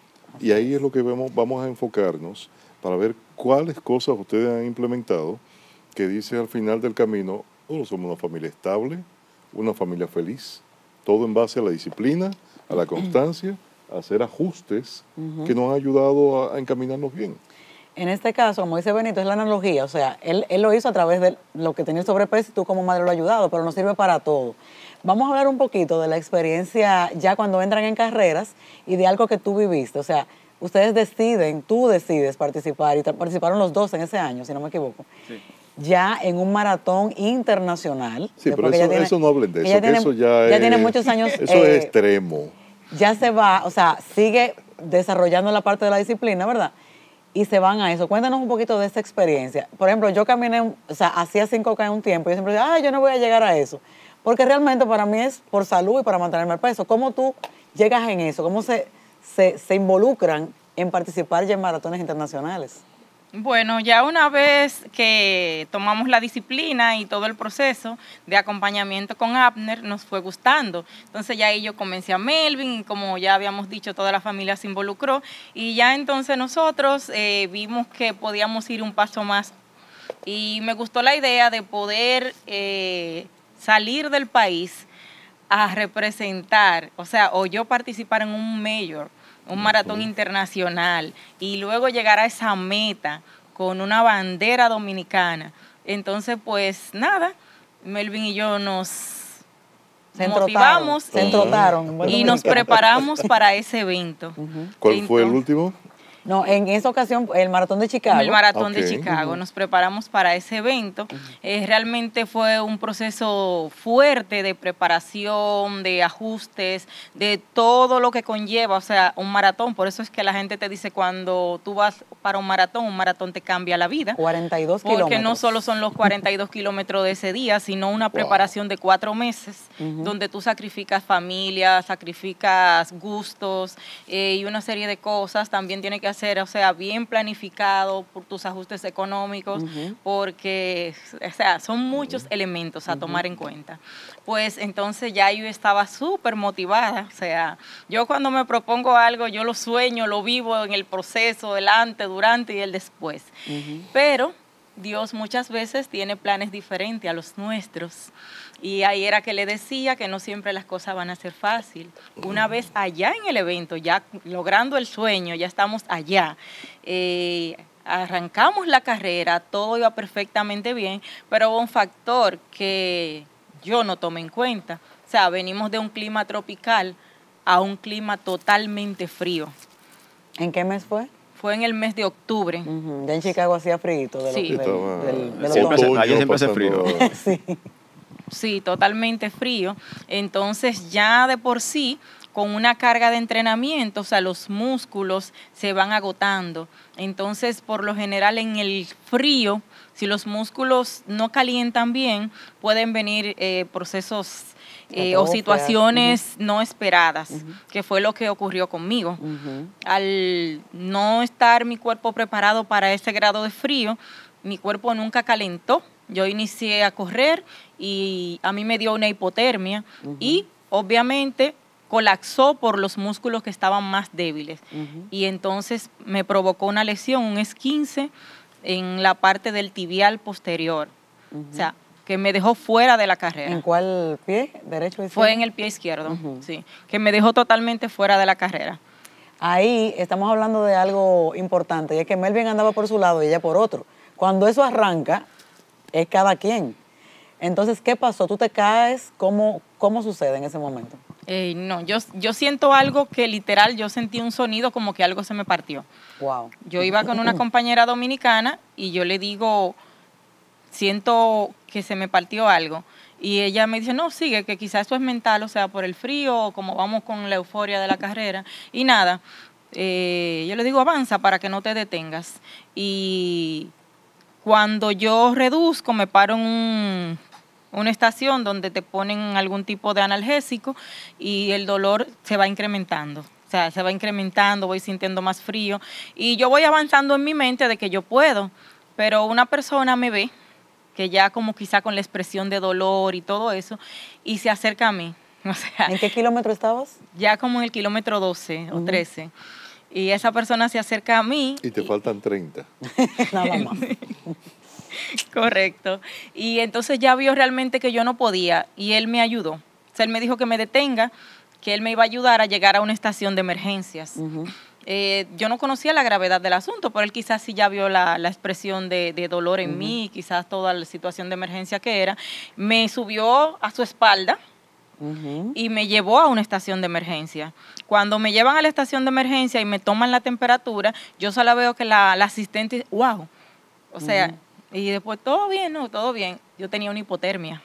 Y ahí es lo que vemos, vamos a enfocarnos para ver cuáles cosas ustedes han implementado que dice al final del camino, oh, somos una familia estable, una familia feliz, todo en base a la disciplina, a la constancia, a hacer ajustes Ujú. que nos han ayudado a, a encaminarnos bien. En este caso, como dice Benito, es la analogía. O sea, él, él lo hizo a través de lo que tenía el sobrepeso y tú como madre lo has ayudado, pero no sirve para todo. Vamos a hablar un poquito de la experiencia ya cuando entran en carreras y de algo que tú viviste. O sea, ustedes deciden, tú decides participar y tra- participaron los dos en ese año, si no me equivoco. Ya en un maratón internacional. Sí, pero después que eso, ella tiene- eso no hablen de ella eso, que tiene- eso ya, ya es, tiene muchos años, Eso eh, es extremo. ya se va, o sea, sigue desarrollando la parte de la disciplina, ¿verdad? Y se van a eso. Cuéntanos un poquito de esa experiencia. Por ejemplo, yo caminé, un- o sea, hacía cinco K en un tiempo y yo siempre decía, ah, yo no voy a llegar a eso. Porque realmente para mí es por salud y para mantenerme el peso. ¿Cómo tú llegas en eso? ¿Cómo se, se, se involucran en participar ya en maratones internacionales? Bueno, ya una vez que tomamos la disciplina y todo el proceso de acompañamiento con Abner, nos fue gustando. Entonces ya ahí yo comencé a Melvin y como ya habíamos dicho, toda la familia se involucró y ya entonces nosotros eh, vimos que podíamos ir un paso más y me gustó la idea de poder eh, salir del país a representar, o sea, o yo participar en un mayor, un maratón internacional y luego llegar a esa meta con una bandera dominicana. Entonces, pues nada, Melvin y yo nos Se motivamos entrotaron, se entrotaron, bueno, y nos preparamos para ese evento. ¿Cuál Entonces, fue el último? No, en esa ocasión, el Maratón de Chicago. El Maratón Okay. de Chicago. Ujú. Nos preparamos para ese evento. Eh, realmente fue un proceso fuerte de preparación, de ajustes, de todo lo que conlleva, o sea, un maratón. Por eso es que la gente te dice cuando tú vas para un maratón, un maratón te cambia la vida. cuarenta y dos Porque kilómetros. no solo son los cuarenta y dos kilómetros de ese día, sino una preparación de cuatro meses, Ujú. donde tú sacrificas familia, sacrificas gustos eh, y una serie de cosas. También tiene que hacer, o sea, bien planificado por tus ajustes económicos, Ujú. porque, o sea, son muchos elementos a tomar en cuenta. Pues entonces ya yo estaba súper motivada, o sea, yo cuando me propongo algo, yo lo sueño, lo vivo en el proceso, el antes, durante y el después. Ujú. Pero Dios muchas veces tiene planes diferentes a los nuestros. Y ahí era que le decía que no siempre las cosas van a ser fácil. Una vez allá en el evento, ya logrando el sueño, ya estamos allá, eh, arrancamos la carrera, todo iba perfectamente bien, pero hubo un factor que yo no tomé en cuenta. O sea, venimos de un clima tropical a un clima totalmente frío. ¿En qué mes fue? Fue en el mes de octubre. Ujú. Ya en Chicago hacía frío. De Sí. lo, del, Estaba- del, del Siempre otoño. hace- allí siempre hace frío. Sí. Sí, totalmente frío. Entonces ya de por sí, con una carga de entrenamiento, o sea, los músculos se van agotando. Entonces, por lo general en el frío, si los músculos no calientan bien, pueden venir eh, procesos eh, o Atrofias. situaciones no esperadas, Ujú. que fue lo que ocurrió conmigo. Ujú. Al no estar mi cuerpo preparado para ese grado de frío, mi cuerpo nunca calentó. Yo inicié a correr y a mí me dio una hipotermia Ujú. y obviamente colapsó por los músculos que estaban más débiles. Ujú. Y entonces me provocó una lesión, un esguince en la parte del tibial posterior. Ujú. O sea, que me dejó fuera de la carrera. ¿En cuál pie? ¿Derecho o izquierdo? Fue en el pie izquierdo, Ujú. sí, que me dejó totalmente fuera de la carrera. Ahí estamos hablando de algo importante, y es que Melvin andaba por su lado y ella por otro. Cuando eso arranca, es cada quien. Entonces, ¿qué pasó? ¿Tú te caes? ¿Cómo, cómo sucede en ese momento? Eh, no, yo, yo siento algo que literal, yo sentí un sonido como que algo se me partió. Wow. Yo iba con una compañera dominicana y yo le digo, siento que se me partió algo. Y ella me dice, no, sigue, que quizás eso es mental, o sea, por el frío, o como vamos con la euforia de la carrera. Y nada, eh, yo le digo, avanza para que no te detengas. Y cuando yo reduzco, me paro en un, una estación donde te ponen algún tipo de analgésico y el dolor se va incrementando. O sea, se va incrementando, voy sintiendo más frío. Y yo voy avanzando en mi mente de que yo puedo, pero una persona me ve, que ya como quizá con la expresión de dolor y todo eso, y se acerca a mí. O sea, ¿En qué kilómetro estabas? ya como en el kilómetro doce o Ujú. trece. Y esa persona se acerca a mí. Y te faltan treinta. Nada más. Correcto. Y entonces ya vio realmente que yo no podía y él me ayudó. O sea, él me dijo que me detenga, que él me iba a ayudar a llegar a una estación de emergencias. Ujú. Eh, yo no conocía la gravedad del asunto, pero él quizás sí ya vio la, la expresión de, de dolor en Ujú. mí, quizás toda la situación de emergencia que era. Me subió a su espalda Ujú. y me llevó a una estación de emergencia. Cuando me llevan a la estación de emergencia y me toman la temperatura, yo solo veo que la, la asistente, wow, o sea, Ujú. y después todo bien, no, todo bien. Yo tenía una hipotermia.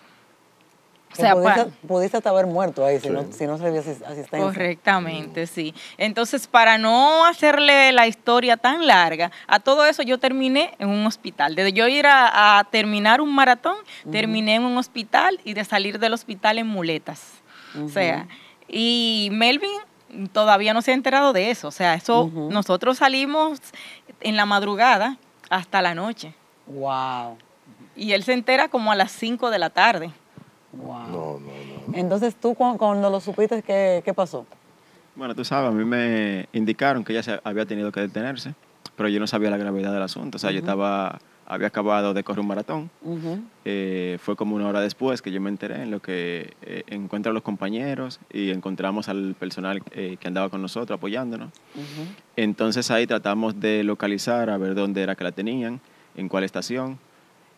O Que sea, pudiste, pa- pudiste hasta haber muerto ahí si Sí. no, si no se había asis- asistencia. Correctamente, sí. Entonces, para no hacerle la historia tan larga, a todo eso yo terminé en un hospital. Desde yo ir a, a terminar un maratón, terminé en un hospital y de salir del hospital en muletas. O sea, y Melvin todavía no se ha enterado de eso. O sea, eso Ujú. nosotros salimos en la madrugada hasta la noche. Wow. Y él se entera como a las cinco de la tarde. Wow. No, no, no. Entonces, ¿tú cu- cuando lo supiste, qué, qué pasó? Bueno, tú sabes, a mí me indicaron que ella se había tenido que detenerse, pero yo no sabía la gravedad del asunto. O sea, yo Ujú. estaba, había acabado de correr un maratón. Ujú. Eh, fue como una hora después que yo me enteré en lo que eh, encuentro a los compañeros y encontramos al personal eh, que andaba con nosotros apoyándonos. Ujú. Entonces ahí tratamos de localizar, a ver dónde era que la tenían, en cuál estación.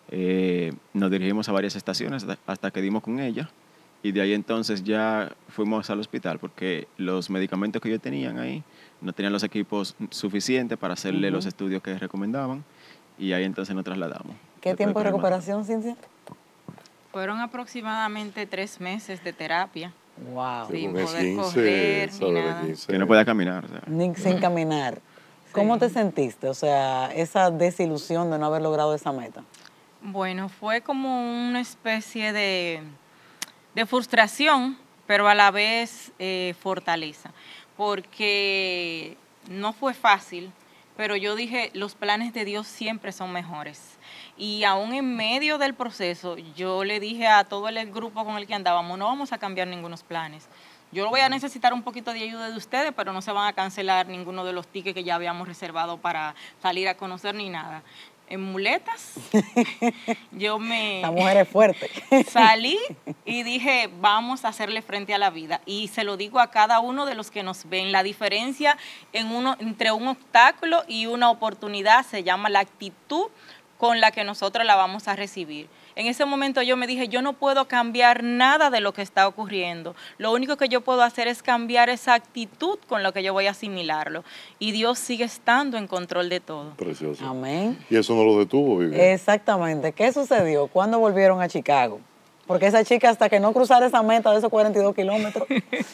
Eh, nos dirigimos a varias estaciones hasta que dimos con ella y de ahí entonces ya fuimos al hospital porque los medicamentos que ellos tenían ahí no tenían los equipos suficientes para hacerle uh-huh. los estudios que recomendaban y ahí entonces nos trasladamos. ¿Qué tiempo de recuperación, Cintia? Fueron aproximadamente tres meses de terapia. Wow. Sin poder quince, correr ni nada. Que no podía caminar. O sea. Ni sin caminar. ¿Cómo sí. te sentiste? O sea, esa desilusión de no haber logrado esa meta. Bueno, fue como una especie de, de frustración, pero a la vez eh, fortaleza, porque no fue fácil, pero yo dije, los planes de Dios siempre son mejores. Y aún en medio del proceso, yo le dije a todo el grupo con el que andábamos, no vamos a cambiar ningunos planes. Yo voy a necesitar un poquito de ayuda de ustedes, pero no se van a cancelar ninguno de los tickets que ya habíamos reservado para salir a conocer ni nada. En muletas, yo me... La mujer es fuerte. Salí y dije, vamos a hacerle frente a la vida. Y se lo digo a cada uno de los que nos ven. La diferencia en uno, entre un obstáculo y una oportunidad se llama la actitud con la que nosotros la vamos a recibir. En ese momento yo me dije, yo no puedo cambiar nada de lo que está ocurriendo. Lo único que yo puedo hacer es cambiar esa actitud con la que yo voy a asimilarlo. Y Dios sigue estando en control de todo. Precioso. Amén. Y eso no lo detuvo, Vivian. Exactamente. ¿Qué sucedió? ¿Cuándo volvieron a Chicago? Porque esa chica, hasta que no cruzara esa meta de esos cuarenta y dos kilómetros.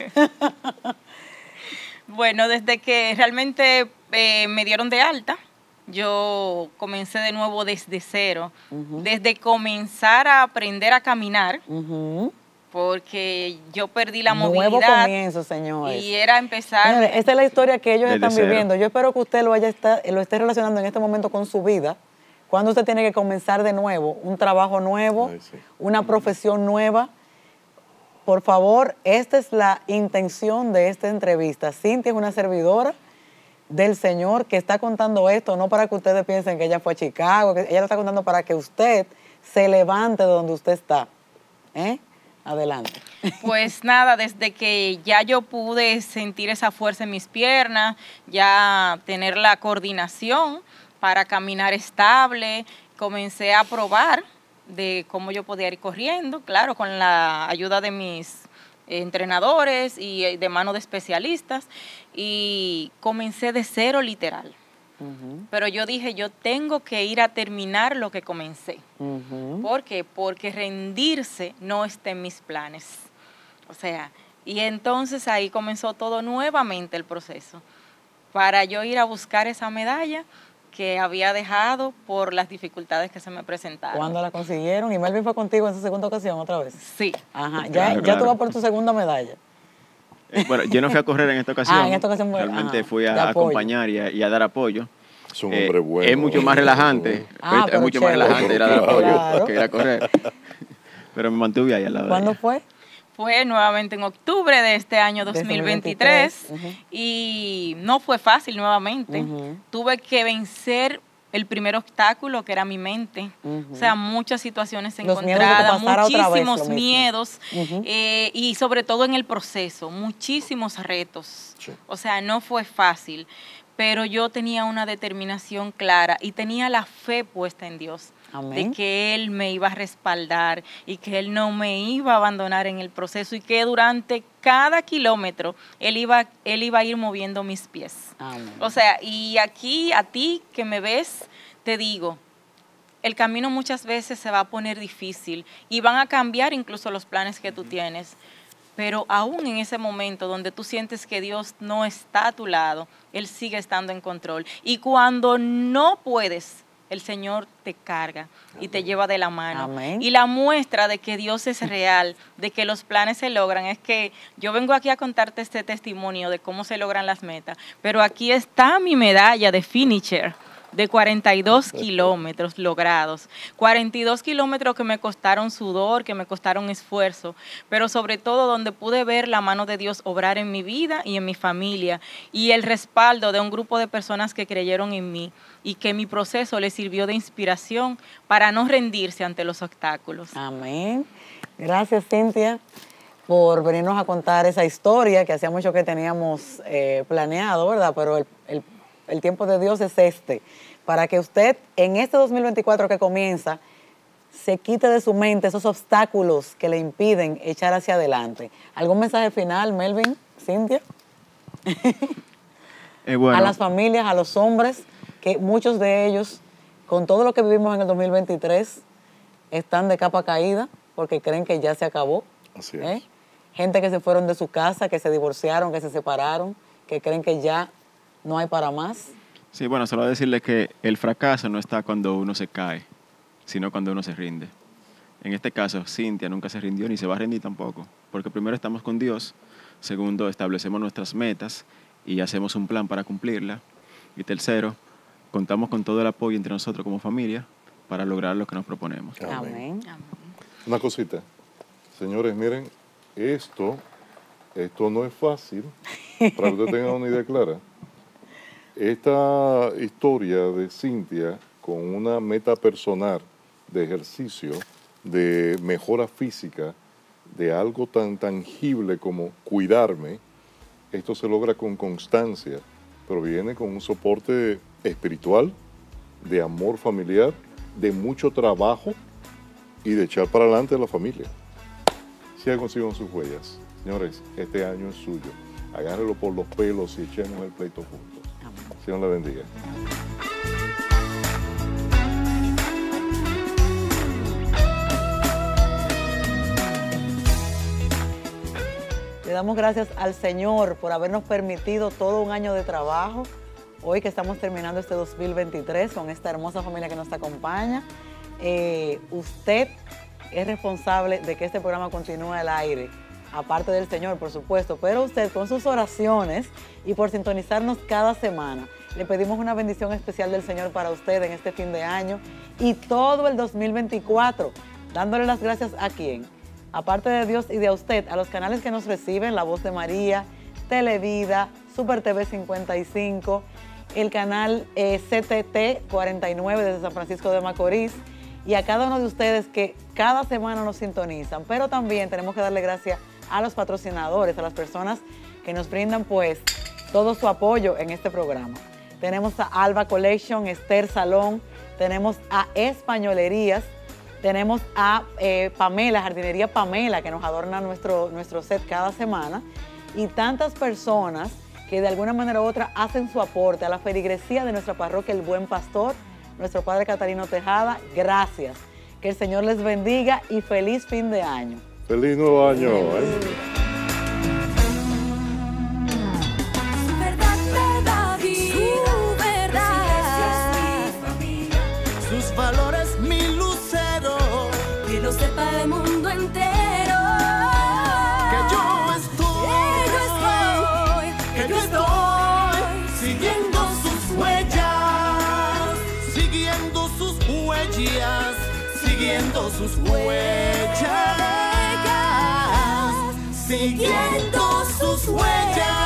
Bueno, desde que realmente eh, me dieron de alta, yo comencé de nuevo desde cero, uh-huh. desde comenzar a aprender a caminar, uh-huh. porque yo perdí la Nuevo movilidad. Nuevo comienzo, señores. Y era empezar... Señores, esta es la historia que ellos desde están cero. viviendo. Yo espero que usted lo, haya está, lo esté relacionando en este momento con su vida, cuando usted tiene que comenzar de nuevo, un trabajo nuevo, Ay, sí. una profesión nueva. Por favor, esta es la intención de esta entrevista. Cintia es una servidora del Señor que está contando esto, no para que ustedes piensen que ella fue a Chicago, que ella lo está contando para que usted se levante de donde usted está. ¿Eh? Adelante. Pues nada, desde que ya yo pude sentir esa fuerza en mis piernas, ya tener la coordinación para caminar estable, comencé a probar de cómo yo podía ir corriendo, claro, con la ayuda de mis entrenadores y de mano de especialistas, y comencé de cero literal. Uh-huh. Pero yo dije, yo tengo que ir a terminar lo que comencé. Uh-huh. ¿Por qué? Porque rendirse no está en mis planes. O sea, y entonces ahí comenzó todo nuevamente el proceso, para yo ir a buscar esa medalla que había dejado por las dificultades que se me presentaron. ¿Cuándo la consiguieron? ¿Y Melvin fue contigo en esa segunda ocasión otra vez? Sí. Ajá, ya, claro, ya claro. tú vas por tu segunda medalla. Eh, bueno, yo no fui a correr en esta ocasión. Ah, en esta ocasión realmente ajá, fui a acompañar y a, y a dar apoyo. Es un hombre bueno. Es mucho más relajante. Ah, es mucho más relajante ir a dar apoyo claro. que ir a correr. Pero me mantuve ahí al lado. ¿Cuándo de fue? Fue nuevamente en octubre de este año dos mil veintitrés, dos mil veintitrés. Uh-huh. Y no fue fácil nuevamente. Uh-huh. Tuve que vencer el primer obstáculo, que era mi mente. Uh-huh. O sea, muchas situaciones encontradas, muchísimos miedos, uh-huh. eh, y sobre todo en el proceso, muchísimos retos. Sí. O sea, no fue fácil, pero yo tenía una determinación clara y tenía la fe puesta en Dios. Amén. De que Él me iba a respaldar y que Él no me iba a abandonar en el proceso y que durante cada kilómetro Él iba, él iba a ir moviendo mis pies. Amén. O sea, y aquí a ti que me ves, te digo, el camino muchas veces se va a poner difícil y van a cambiar incluso los planes que tú tienes. Pero aún en ese momento donde tú sientes que Dios no está a tu lado, Él sigue estando en control. Y cuando no puedes, el Señor te carga y te lleva de la mano. Amén. Y la muestra de que Dios es real, de que los planes se logran, es que yo vengo aquí a contarte este testimonio de cómo se logran las metas, pero aquí está mi medalla de finisher de cuarenta y dos kilómetros logrados, cuarenta y dos kilómetros que me costaron sudor, que me costaron esfuerzo, pero sobre todo donde pude ver la mano de Dios obrar en mi vida y en mi familia, y el respaldo de un grupo de personas que creyeron en mí y que mi proceso les sirvió de inspiración para no rendirse ante los obstáculos. Amén. Gracias, Cintia, por venirnos a contar esa historia que hacía mucho que teníamos eh, planeado, ¿verdad? Pero el, el El tiempo de Dios es este, para que usted en este dos mil veinticuatro que comienza se quite de su mente esos obstáculos que le impiden echar hacia adelante. ¿Algún mensaje final, Melvin, Cintia? Eh, bueno. A las familias, a los hombres, que muchos de ellos, con todo lo que vivimos en el dos mil veintitrés, están de capa caída porque creen que ya se acabó. Así es. ¿Eh? Gente que se fueron de su casa, que se divorciaron, que se separaron, que creen que ya no hay para más. Sí, bueno, solo decirle que el fracaso no está cuando uno se cae, sino cuando uno se rinde. En este caso, Cintia nunca se rindió ni se va a rendir tampoco, porque primero estamos con Dios, segundo, establecemos nuestras metas y hacemos un plan para cumplirla, y tercero, contamos con todo el apoyo entre nosotros como familia para lograr lo que nos proponemos. Amén. Una cosita, señores, miren, esto, esto no es fácil, para que ustedes tengan una idea clara. Esta historia de Cintia con una meta personal de ejercicio, de mejora física, de algo tan tangible como cuidarme, esto se logra con constancia, pero viene con un soporte espiritual, de amor familiar, de mucho trabajo y de echar para adelante a la familia. Sigan consigo sus huellas. Señores, este año es suyo. Agárrelo por los pelos y echemos el pleito juntos. Señor la bendiga. Le damos gracias al Señor por habernos permitido todo un año de trabajo. Hoy que estamos terminando este dos mil veintitrés con esta hermosa familia que nos acompaña. Eh, usted es responsable de que este programa continúe al aire, aparte del Señor, por supuesto, pero usted con sus oraciones y por sintonizarnos cada semana, le pedimos una bendición especial del Señor para usted en este fin de año y todo el dos mil veinticuatro, dándole las gracias a quién, aparte de Dios y de a usted, a los canales que nos reciben, La Voz de María, Televida, Super T V cincuenta y cinco, el canal eh, C T T cuarenta y nueve desde San Francisco de Macorís, y a cada uno de ustedes que cada semana nos sintonizan, pero también tenemos que darle gracias a los patrocinadores, a las personas que nos brindan pues todo su apoyo en este programa. Tenemos a Alba Collection, Esther Salón, tenemos a Españolerías, tenemos a eh, Pamela, Jardinería Pamela, que nos adorna nuestro, nuestro set cada semana, y tantas personas que de alguna manera u otra hacen su aporte a la feligresía de nuestra parroquia El Buen Pastor, nuestro Padre Catalino Tejada. Gracias. Que el Señor les bendiga y feliz fin de año. Feliz nuevo año. ¿eh? Su verdad me da vida, su verdad. Sus valores mi lucero. Que lo sepa el mundo entero. Que yo estoy, que yo estoy, que yo estoy siguiendo sus huellas, siguiendo sus huellas, siguiendo sus huellas, siguiendo sus huellas.